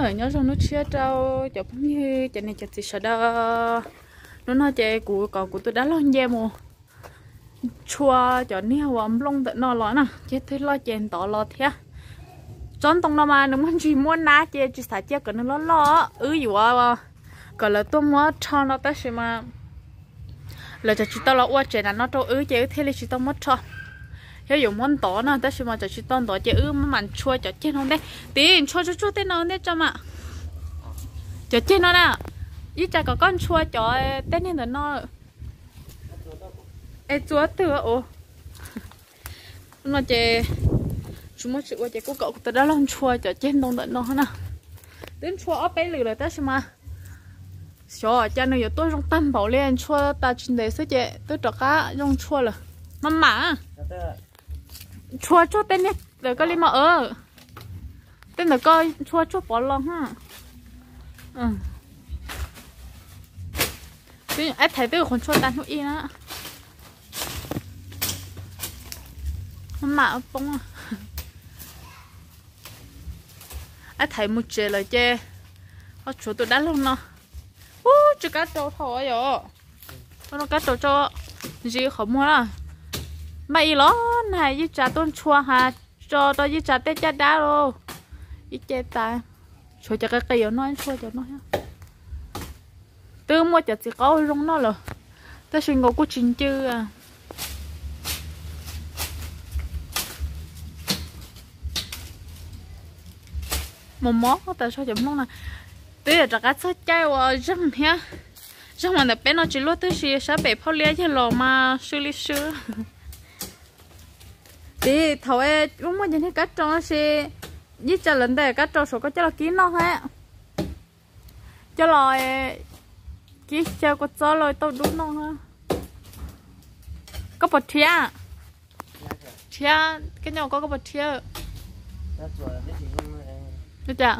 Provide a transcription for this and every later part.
nhớ trong nó chia trâu cho cũng như cho nên cho chị sợ đó nó nói chị của cậu của tôi đã lo nghe mồ chua cho neo ấm lông tận nó lo nè chết thế lo chèn tỏ lo thế chọn tông nó mà nó muốn chỉ muốn ná chị chỉ xài chị cần nó lo dù còn là tôi muốn cho nó tới xem mà là cho chị tao lo qua chuyện là nó cho chị thế là chị tao mất cho ví dụ muốn tỏ nó tới xem mà cho chị tao tỏ chị mà mặn chua cho chết không đấy tí chua tên nó đấy cho mà cho chết nó nè ít chả có con chua cho tên nên là nó chúa từ ồ nó chị chúng mới chịu qua chị cô cậu từ đó lon chua cho trên đông tận nó nè đến chua ở bên lửa tới xem mà cho cha nó tôi trong tâm bảo lên chua ta trên đấy sẽ chị tôi cho cá trong chua là mắm chua tên nhé để có đi mà tên là coi chua bỏ lon ha chứ ai thấy tôi còn chua tan không yên á mà bông à thấy một chế là chê ở chỗ tôi đá luôn nó chứ cá trâu thôi rồi nó cá trâu cho gì không mua à mày lo này với trà tôn chua hà cho tôi với trà tết cha đá rồi với chê tài cho cái cây nó chua cho nó từ mua chả chỉ có rong nó rồi ta suy nghĩ của chính chứ à một món tại sao chấm lúc này tuy là các sốt chay và răng nhá răng mà đẹp nó chỉ lúc tới khi sẽ bị phao lia chứ lò mà xử lý sữa thì thôi lúc mà nhìn thấy cá trâu nó sẽ với cho lần đây cá trâu số có cho là kín nó hết cho lò kí cho có cho lò tao đúng nó ha có bột thia cái nhau có bột thia được chưa?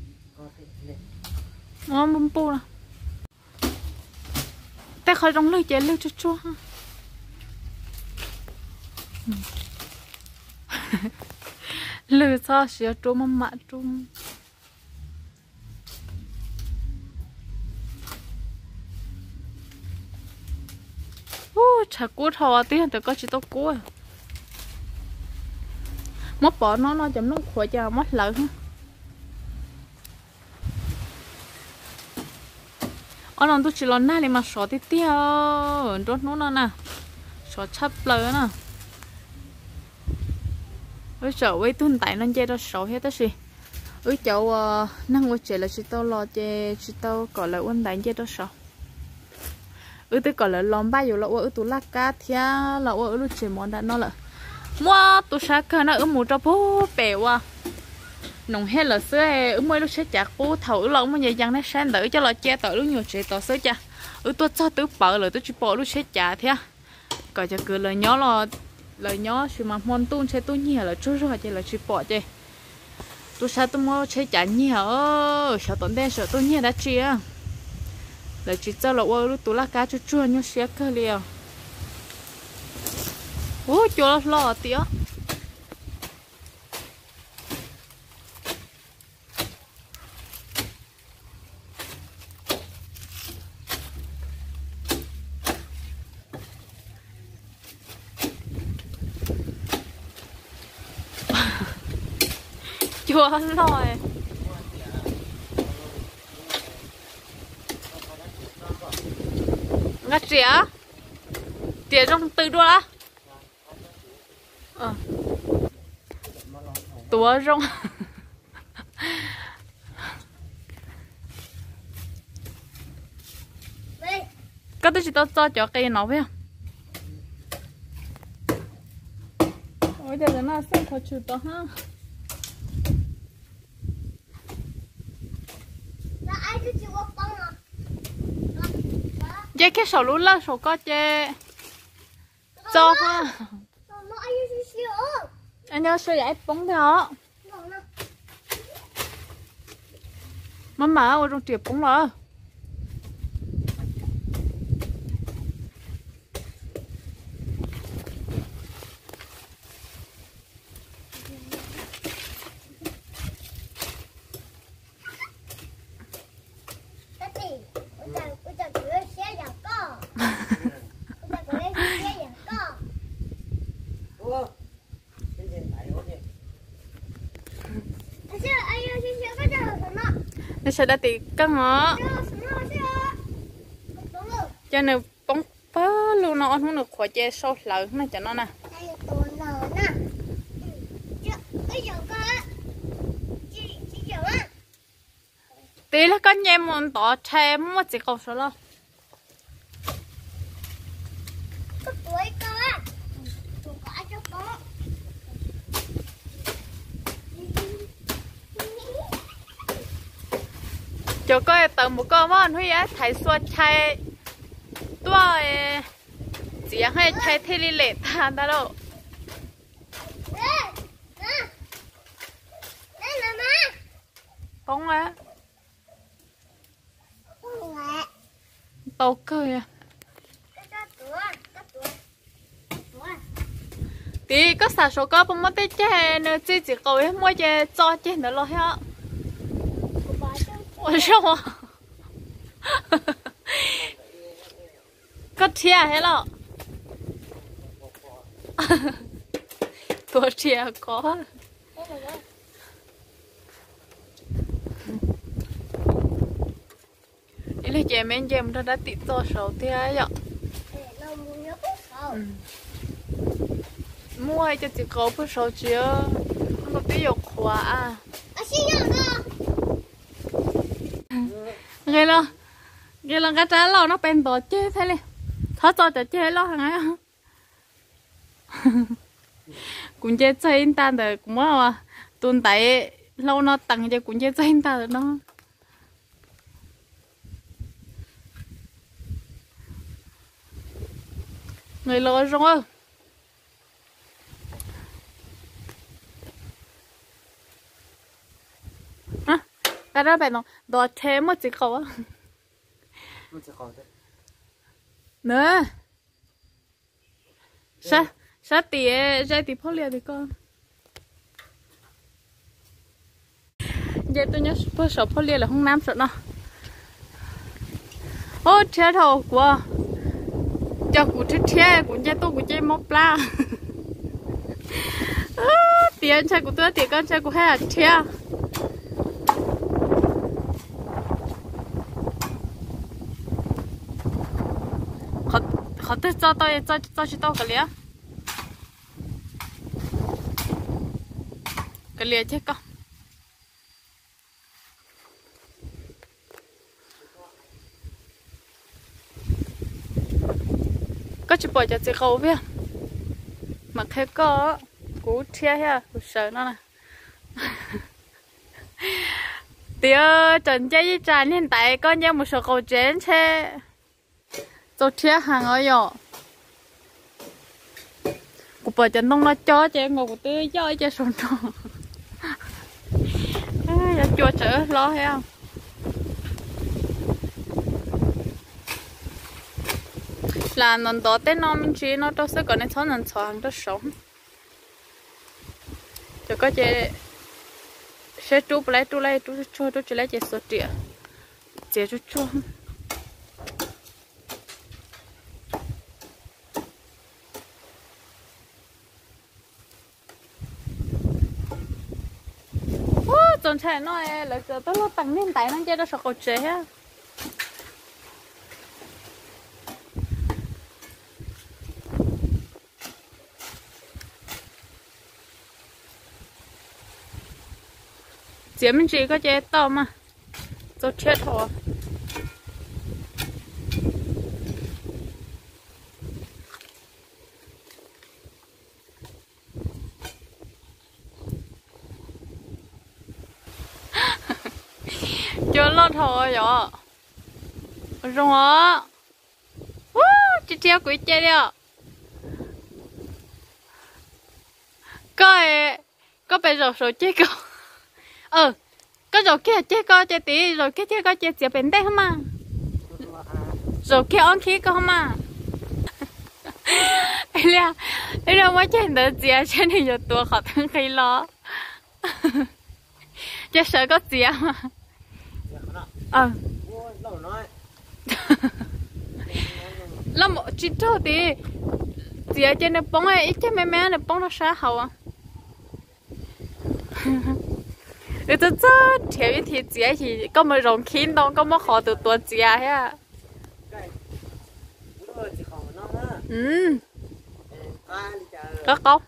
Ngon bún bù nè. Ta khỏi trong lưới chè lưới chua chua ha. Lưới sao xíu chua mà mặn chua. Chả cua thò tí thì có chỉ tao cua. Mất bỏ nó chấm nó khỏe cho mất lợn ha. Nó tôi chỉ lo nãy mà sọ tí tiêu rốt nó nè sọ chắp lời nè với sợ với tuần tại nó chơi đó sọ hết đó gì với cháu năng ngồi chơi là chỉ tao lo chơi chỉ tao gọi là quân đánh chơi đó sọ tôi gọi là lom ba dù là tôi lá cá thia là lúc chơi món đã nó là mua tôi sáng cái nó một trâu bố bèo à nông hết là sữa mới lúc sẽ chặt bố thầu lâu mới nhảy răng nó sáng đỡ cho là che tỏi lúc nhiều chuyện tỏi sữa cha tôi cho tôi bảo là tôi chỉ bỏ lúc sẽ chặt thế còn cho cứ lời nhó lời nhó thì mà món tun sẽ tôi nhiều là chút rồi chỉ là chỉ bỏ chơi tôi sao tôi mua sẽ chặt nhiều sợ tổn đen sợ tôi nhiều đã chia là chỉ cho là lúc tôi lá cá chút chua như xe cơ liều chua lo tía chua rồi ngắt tỉa trong từ đua á tua rong có tôi chỉ cho cây nó phải không ôi giờ nó sẽ khó chịu to ha cái sổ lúa là sổ có chê cho ha anh nhớ sửa giải bóng đó mà ở trong tiệm bóng rồi nó sẽ đã tì cái ngõ cho nên bóng bá luôn nó không được khỏi che sâu lợn nó cho nó nè tí là con nhem muốn tỏ che mất chỉ cầu số lo chỗ coi tờ một con món huy á thấy xua chay tua chỉ hay chay thế li lệ ta đó đâu bông á tàu cười à tí có xả số có bông mất tết che nữa chỉ cầu ấy mua che cho che nữa lo hết ôi sao à có chia hết rồi tua chia có ý là chị em em đã tịt to sầu thế ấy ạ mua hay cho chị có bữa sầu chưa không có tí dục khóa à nghe là cái trái lò nó bền tổ chế thế này tháo cho chả chế lo hàng ấy cũng chế chơi ta được cũng mà tuần tại lâu nó tăng cho cũng chế chơi ta được nó người lo rồi hả cái đó bền nó đòi thêm một chiếc khẩu á nữa sao sao tía phô liệt thì con giờ tôi nhớ phô sổ phô liệt là không nam sợ nó ô chết thầu quá cho cụ chết cũng chơi tôi cũng chơi móc la tiền chơi của tôi tiền con chơi của hai chết họ thích cho tôi cái lia chết con có chỉ bỏ cho chị khâu biết mà thấy có cú chia ha cú sợ nó nè tía trần chơi với tràn hiện tại có nhau một số cầu chén xe tôi chia hàng ở giờ cú bỏ chân đông nó cho chị ngồi của tôi cho cho sồn nó giờ chua chở lo hay không là nó đó tên nó mình chỉ nó đâu sẽ có nên cho nó hàng đó sống cho có chị sẽ chụp lại chú chỉ lấy chị số tiền chị chú tròn trẻ nói là giờ tôi lo tăng lên tại nó chơi đó sợ cầu chế á chị mình chỉ có chơi to mà tôi chết thôi chưa lo thôi rồi rồi chị treo quỷ chơi đi ạ có bây giờ rồi chơi cơ có rồi kia chơi coi chơi tí rồi kia chơi coi chơi chỉ bên đây không mà rồi kia on khí không mà đây là mấy chuyện đó chị cho nên giờ tua họ thằng khi lo chắc sợ có gì mà làm một chút thôi thì chị ở trên nó bông ấy ít cái mẹ nó bông nó xa hậu à ừ tôi chết thiếu như thịt dĩa thì có một rồng kín đâu có một khó từ tua dĩa ha ừ có không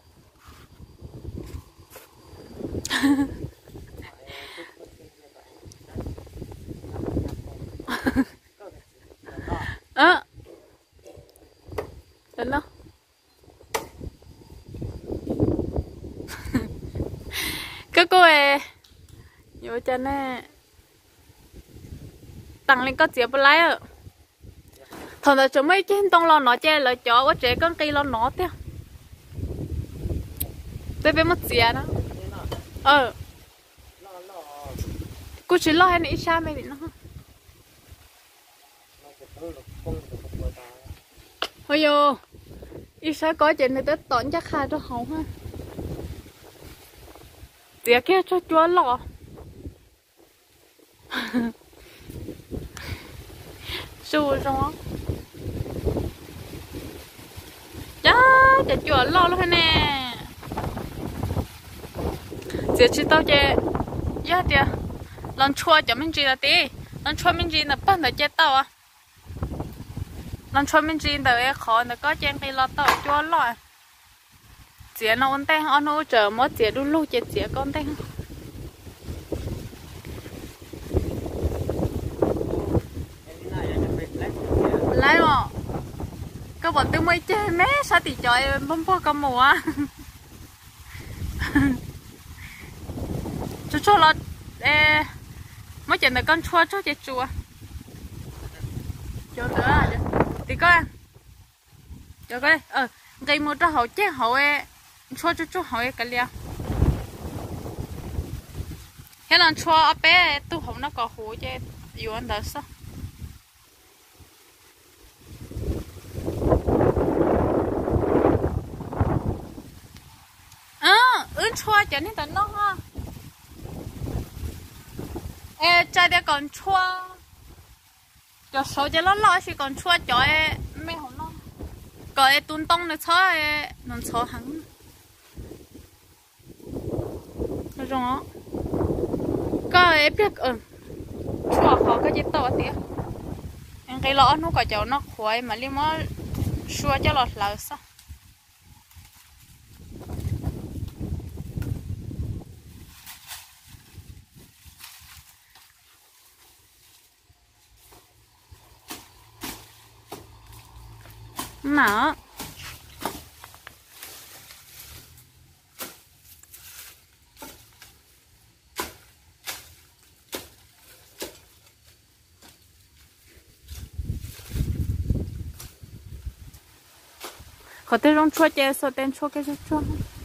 đến đó cái cô ấy vô chân nè tăng lên có dĩa bự lái à thằng nào chúng mấy trên tông lo nó che là chó có trẻ con cây lo nó thế tôi biết mất dĩa đó cô chỉ lo hay là ít xa mày bị nó ôi yo ít xa có chuyện này tới tỏn chắc khai cho hậu ha dĩa kia cho chúa lọ xù rồi chá chả chúa lọ luôn nè dĩa chỉ tao chè ya tiệt lần chua cho mình chỉ là tí lần chua mình chỉ là bắt được chết tao à lần chua mình chỉ là khó là có chuyện cái lọt tao chua lọ dĩa nó ổn teng ăn nó chờ mất dĩa đun lâu chết dĩa con teng lấy mà các bọn tôi mới chơi mé sao thì trời bông bông cầm mùa cho là mới chuyện là con chua cho chết chua cho nữa à thì coi cho coi gây một cho hậu chết hậu chua cho hậu cái liao thế là chua ở bé tu hậu nó có hũ chứ yêu anh đó sao chua cho nên tận nó ha cha để còn chua cho số cho nó lo thì còn chua cho mấy hôm nó có tuôn tông nó xóa nó xóa hắn rồi đó có biết chua khó cái gì to tí cái lọ nó có cho nó khoai mà liên nó chua cho lọt lợ sao nào có thể rong chua chè so tên chua cái chua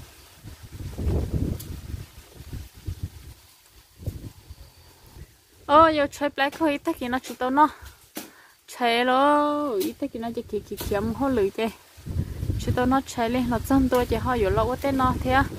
giờ chơi black hơi tất cả nó chụp tao nó chơi lo ít tất cả nó chỉ kì kiếm hoa lưỡi chè chụp tao nó chơi lên nó chân tôi chỉ hoa nhiều lâu tên nó thế à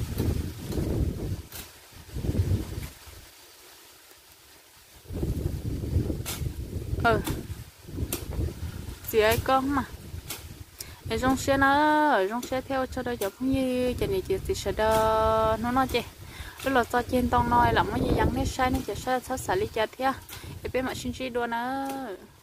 gì ấy con mà ở trong xe theo cho đôi giờ cũng như chuyện này chỉ sợ đó nó nói chứ lúc là cho trên tông nói là mấy gì dặn hết sai nên chỉ sai sát xả lý cha thế à để biết mà xin chi đua nữa